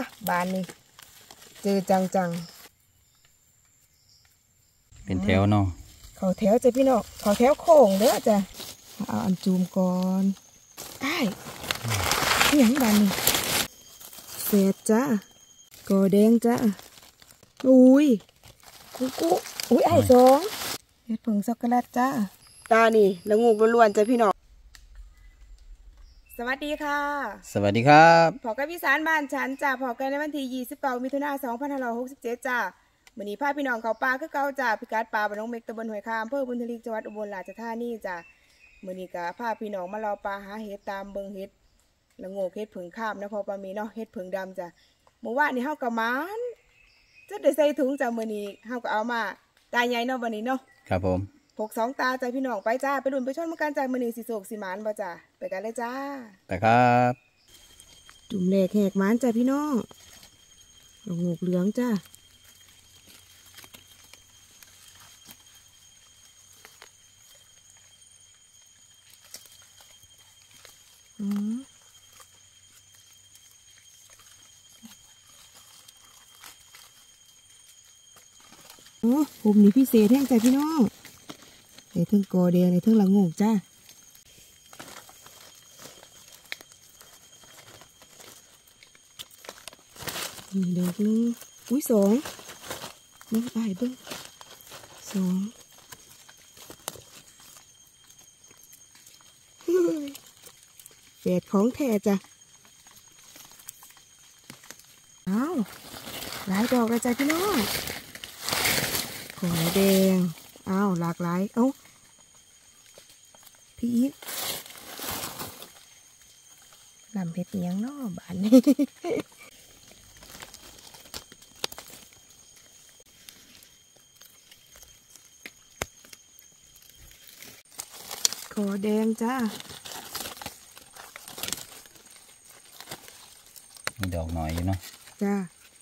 มาบานนี่เจอจังเป็นแถวเนาะเขาแถวจ้ะพี่น้องเขาแถวโค้งเด้อจ้ะเอาอันจูมก่อนได้นี่ยังบานนี่เศษจ้ากอแดงจ้ะอุ้ยกุ๊อุ้ยไอ้สองเห็ดผงช็อกโกแลตจ้าตานี่ละงูล้วนๆจ้ะพี่น้องสวัสดีค่ะสวัสดีครับพอกับพี่สารบ้านฉันจ้ะพอกันในวันที่29 มิถุนายน 2567จ้ะมื้อนี้พาพี่น้องเขาป่าคือเก่าจ้ะพิกัดป่าบ้านน้องเม็กตำบลห้วยคามอำเภอบุญทลีจังหวัดอุบลราชธานีจ้ะมื้อนี้ก็พาพี่น้องมารอปลาหาเห็ดตามเบิ่งเห็ดละงูเห็ดผึ่งข้ามนะพอปลามีเนาะเห็ดผึ่งดำจ้ะเมื่อวานนี้เฮาก็มันจะได้ใส่ถุงจ้ะมื้อนี้เฮาก็เอามาตาใหญ่เนาะวันนี้เนาะครับผม 62 ตาจ้ะพี่น้องไปจ้าไปดุนไปชนมากันจ้ะมื้อนี้สิโศกสิหมานบ่จ้ะไปกันเลยจ้าแต่ครับจุ่มแหลกแหกหมานจ้ะพี่น้องละงูเหลืองจ้ะผมนี่พิเศษแห้งใจพี่น้องในเทิงกอแดงในเทิงละงูจ้ามีดอกนึงอุ้ย2น้องไอ้เบิ้ง2แฝดของแท้จ้ะอ้าวหลายดอกเลยจ้ะพี่น้องกอแดงอ้าวหลากหลายพี่อีกลำเห็ดเนียงเนาะบ้านนี้กอแดงจ้ามีดอกหน่อยอยู่เนาะจ้า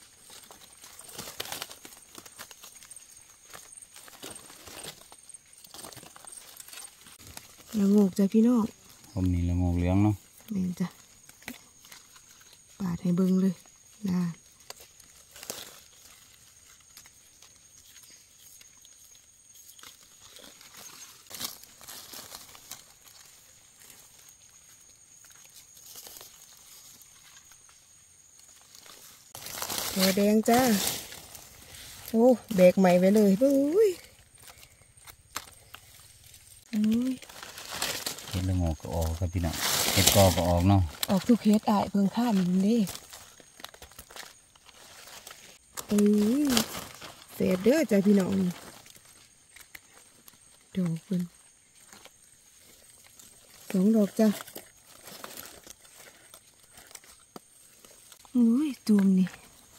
ละโงกจ้ะพี่น้องผมนี่ละงูเหลืองเนาะนี่จ้ะปาดให้เบิ่งเลยนะหัวแดงจ้าโอ้เบรกใหม่ไปเลยปุ้ยเห็ดละงูก็ออกครับพี่น้องเห็ดกอก็ออกเนาะออกทุกเฮ็ดเพิ่งข้ามนี่เศษเด้อจ้ะพี่น้องดอกเพิ่น2 ดอกจ้ะจูมนี่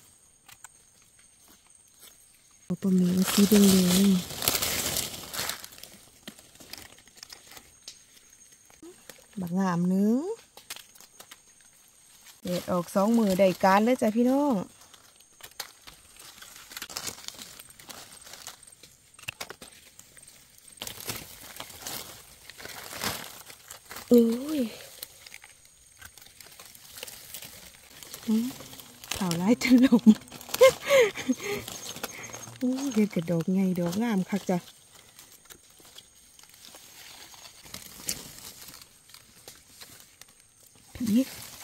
เอาปลาหมีสีแดงบักงามนึงเด็ดออก2 มือได้การเลยจ้ะพี่น้องเผาไล่ถล่มเห็ดกระดอกไงดอกงามคักจ้ะพีก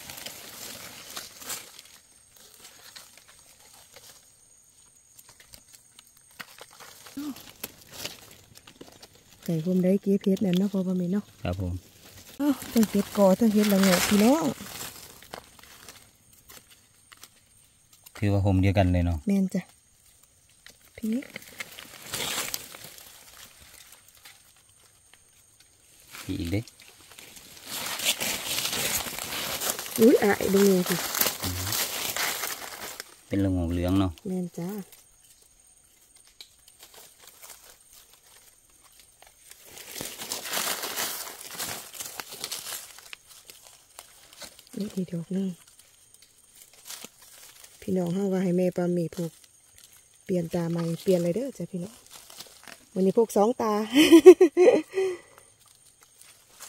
ไก่ผมได้เก็บเห็ดนั่นเนาะพอประมาณเนาะครับผมทั้งเห็ดกอทั้งเห็ดละโงกพี่น้องถือว่าโฮมเดียวกันเลยเนาะแม่นจ้ะพีกอีกเด้ดูสิเป็นละงูเหลืองเนาะแม่นจ้านี่ดอกนึงพี่น้องเฮาว่าให้แม่ปลาหมีผูกเปลี่ยนตาใหม่เปลี่ยนเลยเด้อจ้ะพี่น้องวันนี้พก2 ตา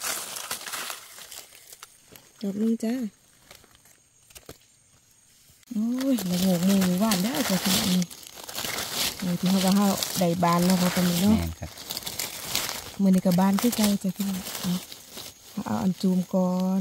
ดอกนึงจ้าโอ้ยละโงกหมู่บ้านได้จ้ะพี่น้องนี่ที่เขาว่าเขาได้บานเนาะพอกันนี้เนาะแม่นครับมือในกับบานคือเก่าจ้ะพี่น้องเอาอันจูมก่อน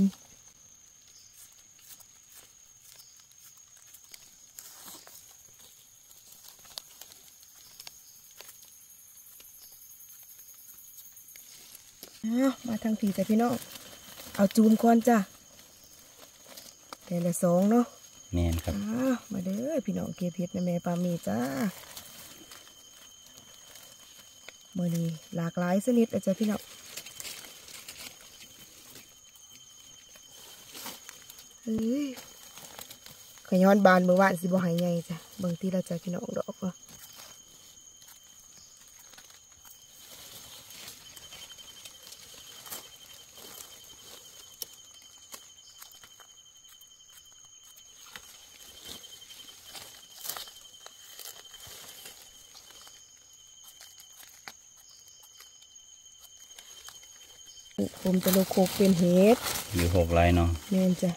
มาทางผีจ้ะพี่น้องเอาจูมก่อนจ้ะแต่ละสองเนาะแม่นครับมาเด้อพี่น้องเก็บเห็ดนะแม่ปามีจ้ามื้อนี้หลากหลายชนิดเลยจ้ะพี่น้องเฮ้ยขย้อนบานเมื่อวานสิบ่หายใหญ่จ้ะบางทีเราจะพี่น้องดอกก็ผมจะโลโคกเป็นเห็ดอยู่6ไร่เนาะแม่นจ้ะ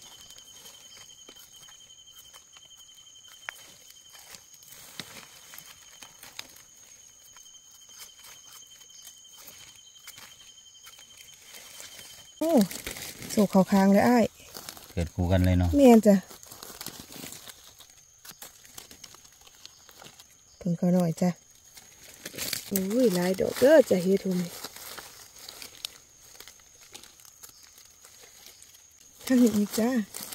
โอ้โศกเขาค้างเลยอ้ายเกิดคู่กันเลยเนาะแม่นจ้ะเพิ่งเขาหน่อยจ้ะอุ้ยหลายดอกเด้อจ้ะเฮ็ดทุ่มทางนี้อีกจ้า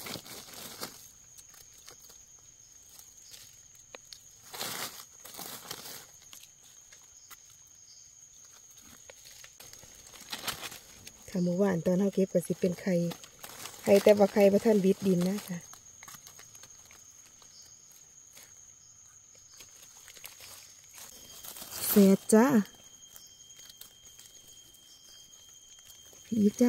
ถ้าเมื่อวานตอนเขาเก็บก็สิเป็นไข่แต่ว่าไข่พระท่านบิดดินนะจ้ะเสร็จจ้าอีกจ้า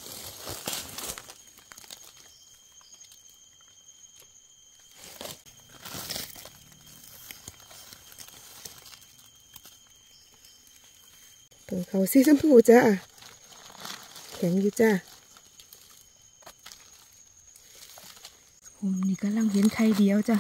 เพิ่งเขาสีชมพูจ้าแข็งอยู่จ้าผมนี่กำลังเห็นไข่เดียวจ้ะ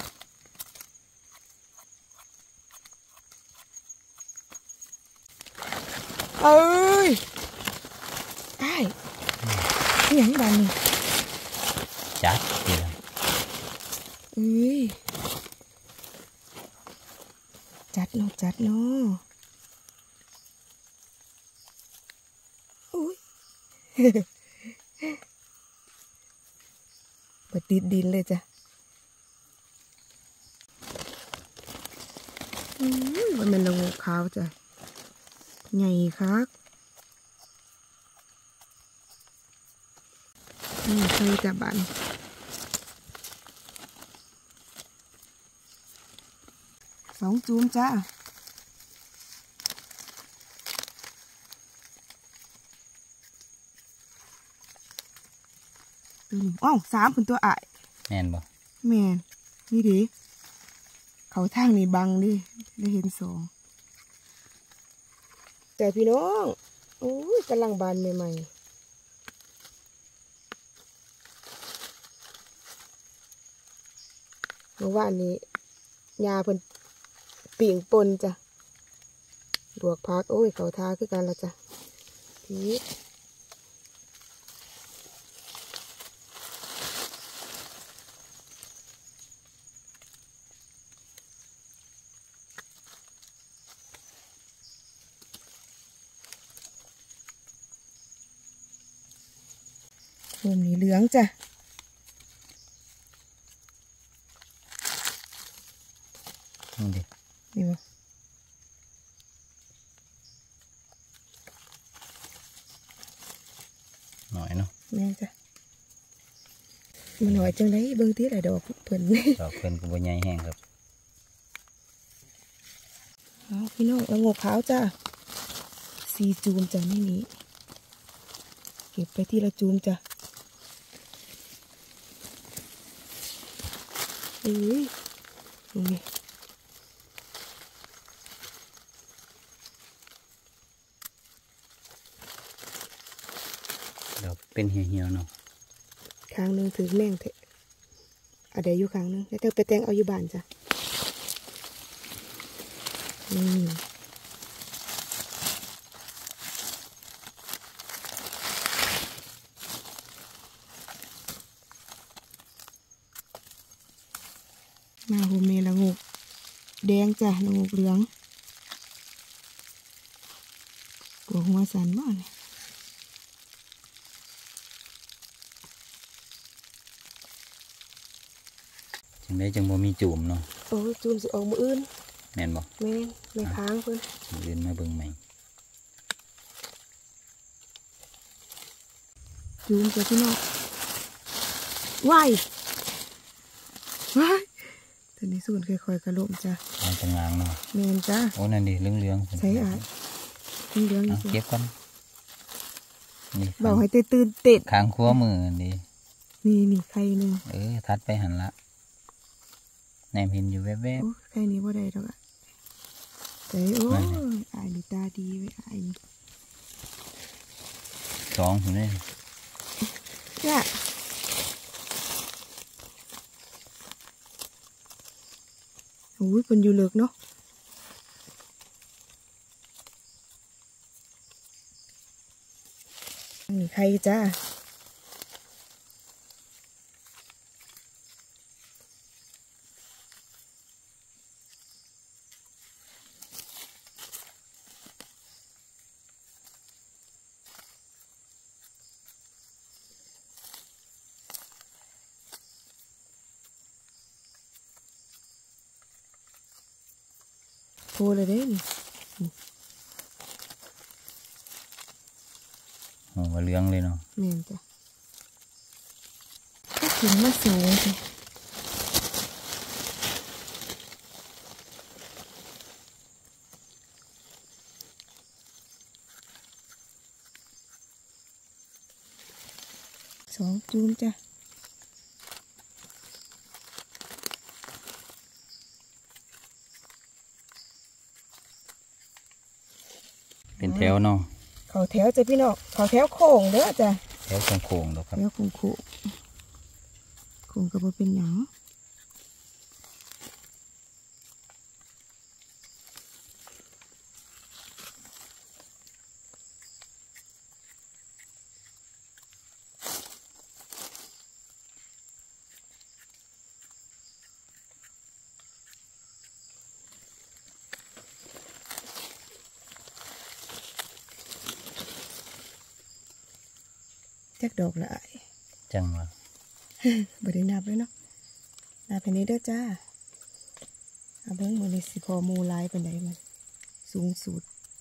เอ้ยได้นี่ยังบานนี่จัดดีละเอ้ยจัดเนาะจัดเนาะอุ้ย ปติดดินเลยจ้ะมันเป็นละโงกขาวจ้ะใหญ่ครับนี่ใส่จ้ะบันสองจูมจ้าตัวหนึ่งอ้าวสามเป็นตัวอ้ายแม่นบ่แม่นนี่ดิเขาทางนี่บังดิได้เห็นสองแต่พี่น้องโอ้ยกำลังบานใหม่ๆเมื่อวานนี้ยาเพิ่นปิ่งปนจ้ะลวกพักโอ้ยเขาทาคือกันละจ้ะพีชมุมนี้เหลืองจ้ะนี่ดินี่บ่หน่อยเนาะแม่จ้ะมันหน่อยจังไดเบิ่งติหลายดอกเพิ่นดอกเพิ่นก็บ่ใหญ่แห้งครับเอาพี่น้องละโงกขาวจ้ะสีจูมจ้ะนี่นี้เก็บไปที่ละจูมจ้ะเอ้ยนี่ดอกเป็นเหี่ยวๆเนาะข้างหนึงถือแม่งเถอะเอาเดี๋ยวอยู่ครั้งนึงแล้วเธอไปแต่งเอาอยู่บ้านจ้ะมาโฮมเมละงูแดงจ้ะละงูเหลืองกลัวหัวสันบ้านจังได้จังบ่มีจุ่มเนาะโอ้จูมสิออกมืออื่นแม่นบ่แม่นไม่ค้างเพิ่นมื้ออื่นมาเบิ่งใหม่จูมจ้ะพี่น้องว้ายตอนนี้สูนค่อยๆกระโลมจ้ะเอาตรงกลางเนาะแม่นจ้ะโอ้นั่นดิเหลืองๆใช่อ่ะเหลืองๆเก็บก่อนนี่บอกให้ตื่นเต้นข้างขั้วมือนี่นี่ไข่หนึ่งทัดไปหันละแนมเห็นอยู่แวบโอ้ไข่นี้บ่ได้ดอกอ่ะแต่โอ้ยอายนี่ตาดีไว้อายนี่สองอยู่นี่เนี่ยโอ้ยคนอยู่เลิกเนาะนี่ไข่จ้าโทรเลยเด้นี่โอ้เหลืองเลยเนาะแม่นจ้ะก็ถึงมาสูงจ้ะสองจูมจ้ะเป็นแถวเนาะเขาแถวจ้ะพี่น้องเขาแถวโค้งเด้อจ้ะแถวโค้งๆดอกครับแถวโค้งโค้งก็บ่เป็นหยังจักดอกละจังวะบ่ได้นับเลยเนาะนับไปนี้เด้อจ้าเอาเบิ่งมื้อนี้สิพอหมู่หลายปานใดมันสูงสุด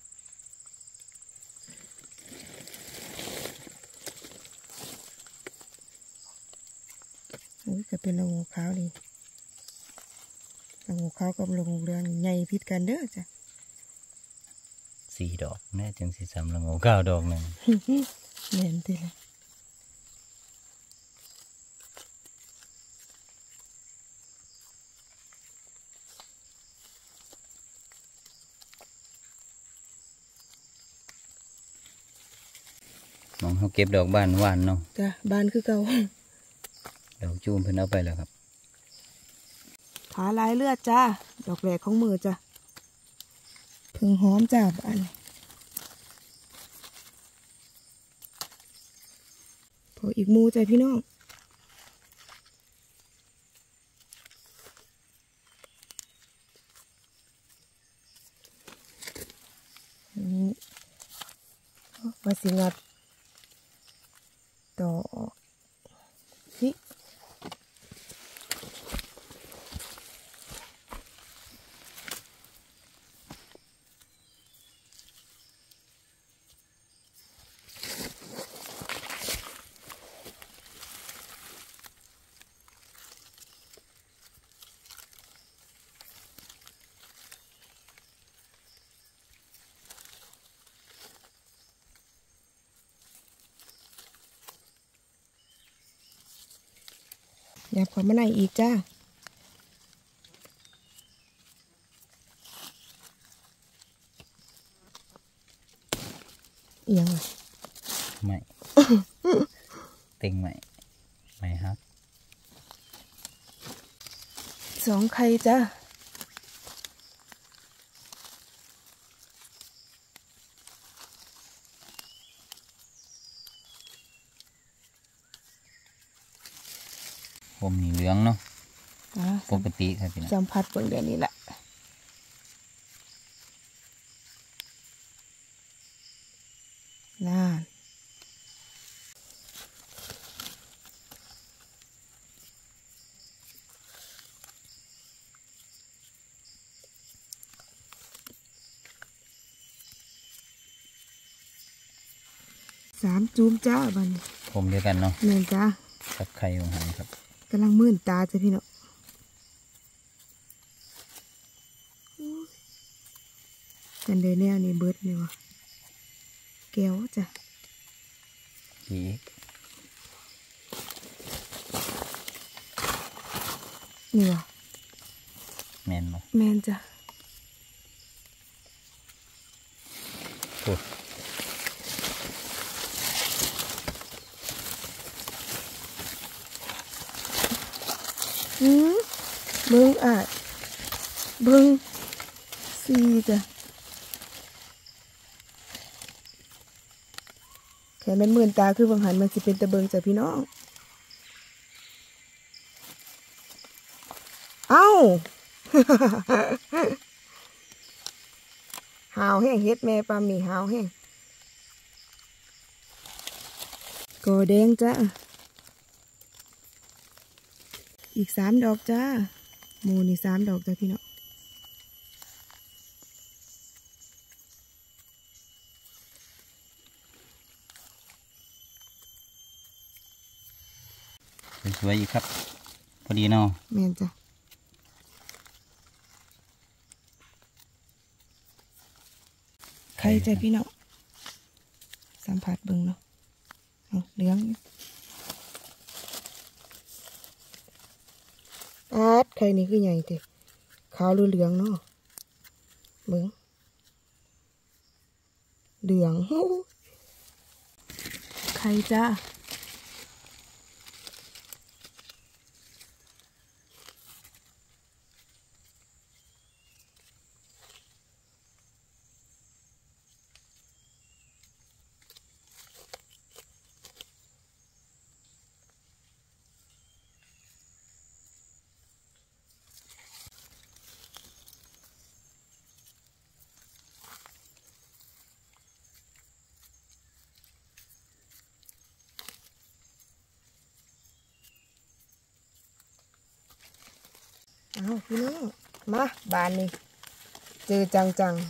โอ้ยก็เป็นละงูขาวนี่ละงูขาวกับละงูเหลืองใหญ่ผิดกันเด้อจ้ะ 4 ดอกแน่จังสิ3ละโง9 ดอกหนึ่งแม่นติเลยมองเขาเก็บดอกบ้านหวานเนาะจ้ะบ้านคือเก่าดอกจูมเพิ่นเอาไปแล้วครับขาลายเลือดจ้าดอกแรกของมือจ้ะพึ่งหอมจ้าบ้านพออีกมูจ้ะพี่น้องมาสิงัดต่อสิอย่าพอมาไหนอีกจ้าเอียงอ่ะไม่ เต็งไม่ฮัก 2 ไข่จ้าผมนี่เหลืองเนาะปกติครับพี่น้องสัมผัสเบิ่งเดี๋ยวนี้แหละน่า3 จูมจ้าบัดนี้ผมเดียวกันเนาะแม่นจ้ากับไข่ของหันครับกำลังมื่นตาจ้ะพี่น้องกันเดแนวนี่เบิดเลยวะแก้วจ้ะอีกนี่วะแม่นบ่แม่นจ้ะโอ้เบิ้งเบิ้งซีจ้ะแค่แม่นมื่นตาคือบางหันมันสิเป็นตะเบิงจ้ะพี่น้องเอ้า หาวแห้งเฮ็ดแม่ปลาหมี่หาวแห้งกอแดงจ้ะอีก3 ดอกจ้าหมูนี่3 ดอกจ้ะพี่น้องสวยๆอีกครับพอดีเนาะแม่นจ้ะใครจ้ะพี่น้องสัมผัสเบิ่งเนาะเอาเหลืองใครนี่คือใหญ่เถอะขาวหรือเหลืองเนาะเบิ่งเหลืองใครจ้าเอาพี่น้องมาบานนี่เจอจัง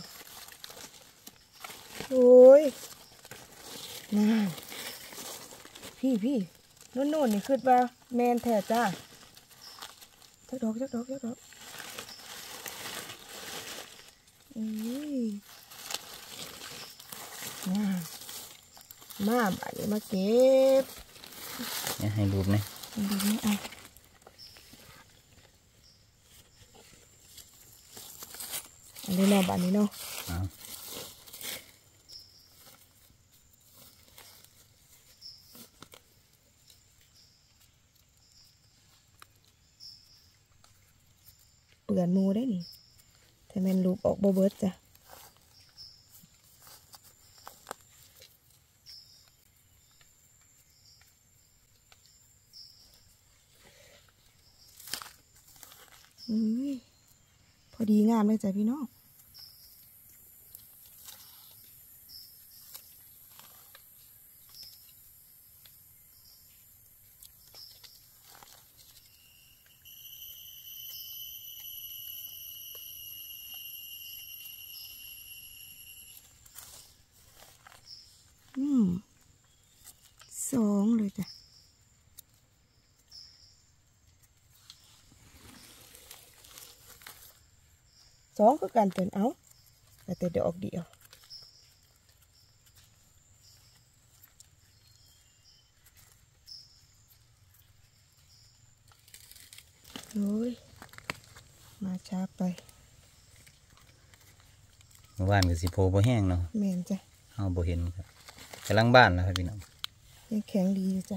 โอ้ยน่าพี่โน่นนี่คือว่าแมนแท้จ้าจักดอกมาบานนี้มาเก็บเนี่ยให้รูปนะดูนี่เอาอันนี้เนาะบานนี้เนาะเอาเปื่อนหมูได้นี่แต่แม่นลูกออกบ่เบิดจ้ะพอดีงามเลยจ้ะพี่น้อง2เลยจ้ะ2ก็กันเตือนเอาแต่ดอกเดียวโอ้ยมาช้าไปเมื่อวานก็สิโพบ่แห้งเนาะแม่นจ้ะเฮาบ่เห็นครับกำลังบ้านแล้วครับพี่น้องยังแข็งดีอยู่จ้ะ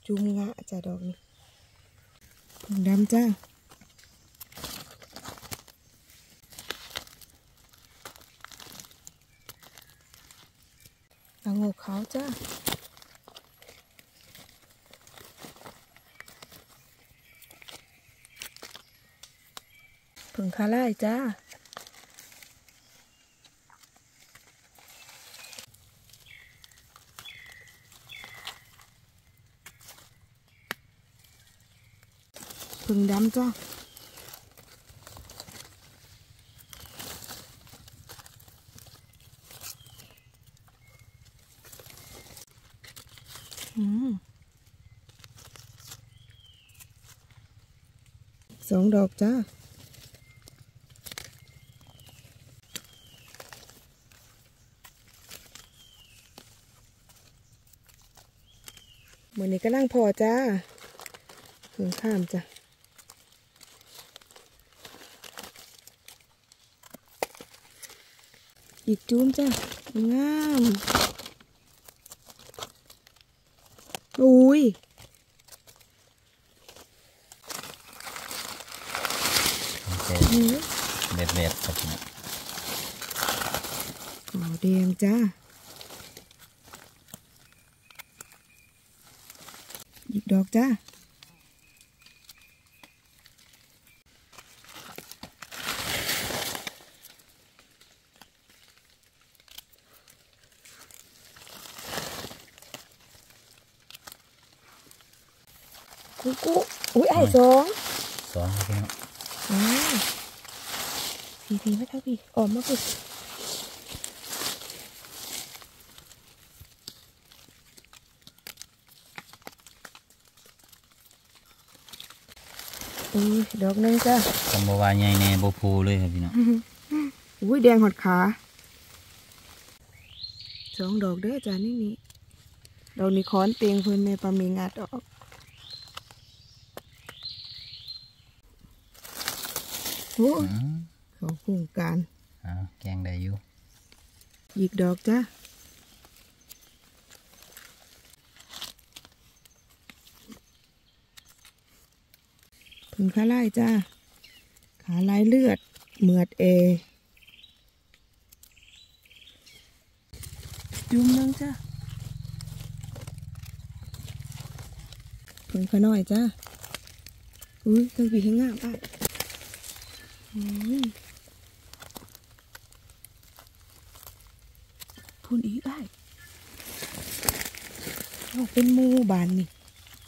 จุ่มงะจ้ะดอกนี้ผงดำจ้าละโงกขาวจ้าผงคาร่ายจ้าผงดำจ้าสองดอกจ้าเหมือนนี้ก็ล่างพอจ้าถึงข้ามจ้ะอีกจุ้มจ้ะงามอุ้ยเบ็ดครับพี่น้องขาวแดงจ้าอีกดอกจ้ากูอุ้ยไอ้สองครับพี่น้องพี่ไม่เท่าพี่ออกมาพี่ดอกนึงจ้ะคำว่าใหญ่แน่โบพูเลยครับพี่น้องอุ้ยแดงหดขาสองดอกเด้อจ้ะนี่ดอกนี้ค้อนเตียงเพื่อนแม่ปลามีงัดออกโอ้เขาโครงการแกงได้อยู่หยิกดอกจ้ะผึ่งขาไล่จ้าขาลายเลือดเหมือดจุ่มนึงจ้าผึ่งขาน้อยจ้าอุ้ยเคยบีให้งามป่ะพูนอีกได้เป็นหมู่บ้านนี่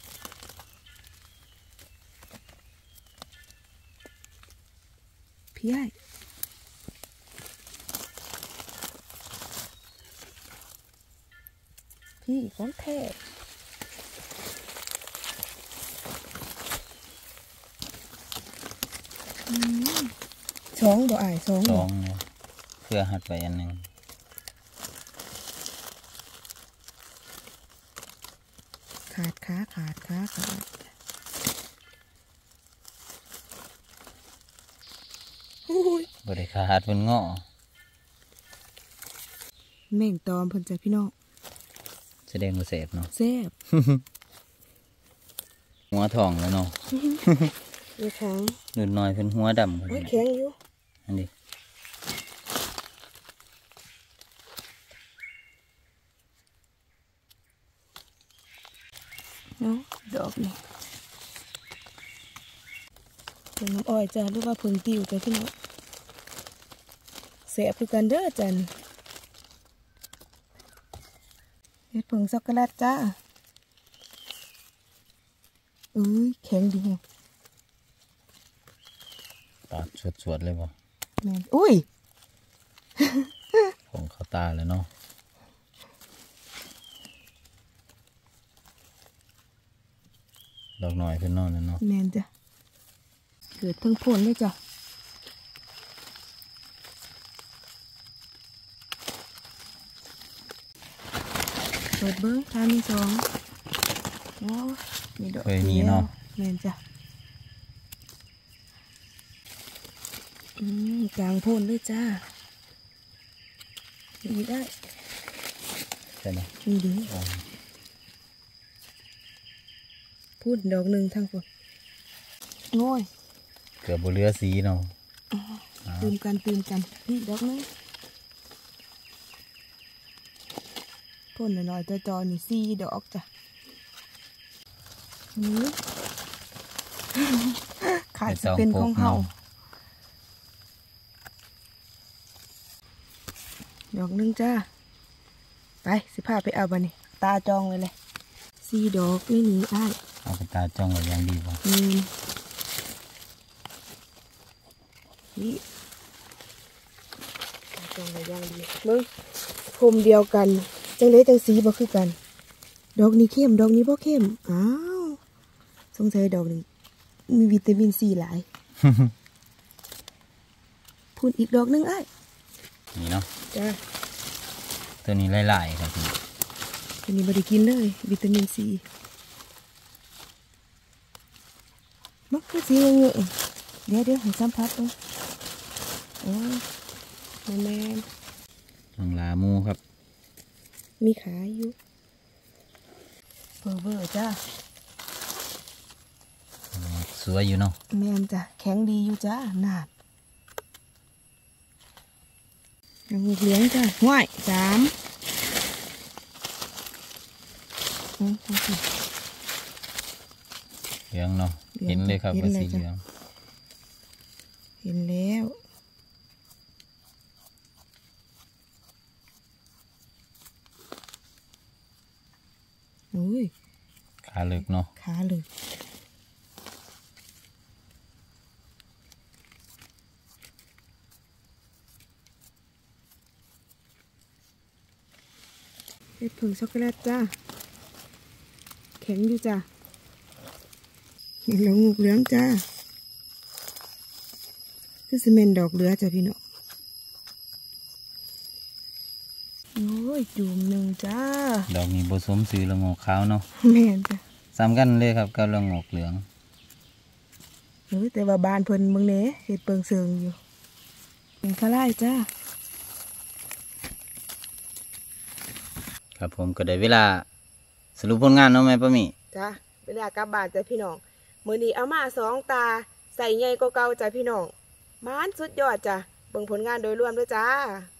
พี่ไอ้พี่ของแท้สองบ่อายสองเนี่ยเพื่อหัดไปอันหนึ่งขาดบริขาดเป็นเงาะแม่งตอมเพิ่นจ้ะพี่น้องแสดงว่าเสพเนาะแซ่บหัวทองแล้วเนาะแข็งนุ่นน้อยเป็นหัวดำแข็งอยู่อันนี้เนาะดอกนี่เป็นน้ำอ้อยจ้ะหรือว่าผึ่งติวจ้ะพี่น้องแซ่บคือกันเด้อจ้ะเฮ็ดผึ่งช็อกโกแลตจ้าแข็งดีปาดสวดเลยบ่แม่นอุ้ยของเขาตาเลยเนาะดอกหน่อยขึ้นนอนแล้วเนาะแม่นจ้ะเกิดทั้งพ่นเลยจ้ะเปิดเบิ้งทามีสองว้าวมีดอกเคยมีเนาะแม่นจ้ะกลางพ่นเลยจ้าดีได้ใช่ไหมดีพูดดอกหนึ่งทั้งคนโง่ยเกือบบ่เหลือสีเนาะตื่มกันนี่ดอกหนึงพ่นหน่อยๆจอๆนี่4 ดอกจ้ะนี่ขาดจะเป็นของเฮาดอกหนึงจ้าไปสิพาไปเอาบัดนี้ตาจองเลย4 ดอกนี่อ้ายเอาไปตาจ้องไว้อย่างดีบ่นี่ตาจองไว้อย่างดีมึงพรมเดียวกันจังเลยจังสีบ่คือกันดอกนี้เข้มดอกนี้บ่เข้มอ้าวสงสัยดอกนี้มีวิตามินซีหลาย พูดอีกดอกหนึงอ้ายนี่เนาะจ้าตัวนี้หลายๆครับพี่อันนี้บ่ได้กินเลยวิตามินซีมักคือสีเงือกเดี๋ยวให้สัมผัสดูโอ้ยแม่นลังลาหมูครับมีขาอยู่เบอร์จ้าสวยอยู่เนาะแม่นจ้ะแข็งดีอยู่จ้านาดยังเหลืองจ้ะห้วย3 เหลืองเนาะเหลืองเห็นเลยครับเห็นว่าเลยสีจ้ะเหลืองเห็นแล้วอุ้ยขาเหลือกเนาะขาเลยเห็ดผงช็อกโกแลตจ้าแข็งอยู่จ้าเห็นแล้วงูเหลืองจ้าคือซีเมนต์ดอกเหลือจ้ะพี่น้องโอ้ยจุ่มหนึ่งจ้าดอกนี้ผสมสีละงอกขาวเนาะแม่นจ้ะซ้ำกันเลยครับกับละงอกเหลืองแต่ว่าบานเพิ่นเบิ่งแหน่เห็ดเปิงเซิงอยู่เป็นข้าไล่จ้าครับผมก็ได้เวลาสรุปผลงานเนาะแม่ป้าหมีจ้าเวลากลับบ้านจ้ะพี่น้องมื้อนี้เอามา2 ตาใส่ใหญ่กว่าเก่าจ้ะพี่น้องมานสุดยอดจ้ะเบิ่งผลงานโดยรวมด้วยจ้า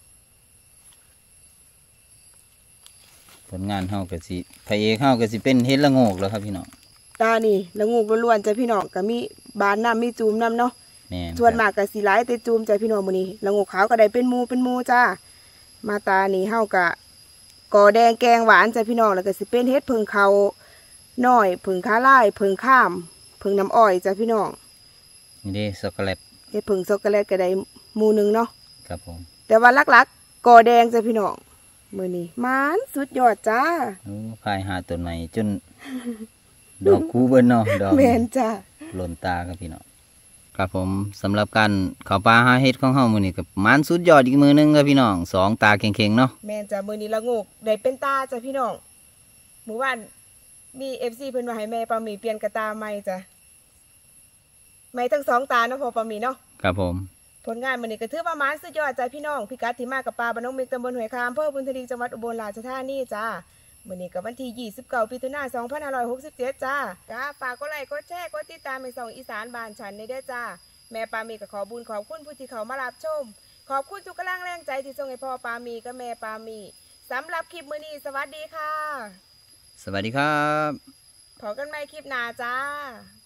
ผลงานเฮาก็สิพระเอกเฮาก็สิเป็นเฮ็ดละโงกแล้วครับพี่น้องตานี่ละงูกล้วนๆจ้ะพี่น้องก็มีบานน้ำมีจูมน้ำเนาะแม่นส่วนครับมากก็สิหลายแต่จูมจ้ะพี่น้องมื้อนี้ละงูขาวก็ได้เป็นหมูจ้ามาตานี่เฮากะกอแดงแกงหวานจ้ะพี่น้องแล้วก็สิเป็นเฮ็ดเพิงเขาน้อยเพิงขาลายเพิงข้ามเพิงน้ำอ้อยจ้ะพี่น้องนี่เด้ช็อกโกแลตเฮ็ดเพิงช็อกโกแลตก็ได้หมูหนึงเนาะครับผมแต่ว่าลักๆกอแดงจ้ะพี่น้องมื้อนี้หมานสุดยอดจ้าโอ้พายหาต้นใหม่จน ดอกคูเบิ้นเนาะดอกแม่นจ้าหล่นตาครับพี่น้องครับผมสำหรับการเข้าป่าหาเฮ็ดของเฮามื้อนี้ก็มันสุดยอดอีกมื้อหนึงครับพี่น้อง2 ตาเข่งๆเนาะแม่นจ้ะมื้อนี้ละงูกได้เป็นตาจ้ะพี่น้องมื้อวานมี FC เพิ่นว่าให้แม่ปาหมีเปลี่ยนกระตาใหม่จ้ะใหม่ทั้ง2 ตาเนาะพอปาหมีเนาะครับผมผลงานมื้อนี้ก็ถือว่าหมานสุดยอดจ้ะพี่น้องพิกัดที่มากับปลาบ้านน้องเมกตำบลห้วยคามอำเภอบุญทลีจังหวัดอุบลราชธานีจ้ามื้อนี้ก็วันที่29มิถุนายน2567จ้าฝากกดไลค์กดแชร์กดติดตามให้ช่องอีสานบ้านฉันในเด้อจ้าแม่ปาหมีก็ขอบุญขอบคุณผู้ที่เขามารับชมขอบคุณทุกกำลังแรงใจที่ส่งให้พ่อปาหมีกับแม่ปาหมีสำหรับคลิปมื้อนี้สวัสดีค่ะสวัสดีครับพบกันใหม่คลิปหน้าจ้า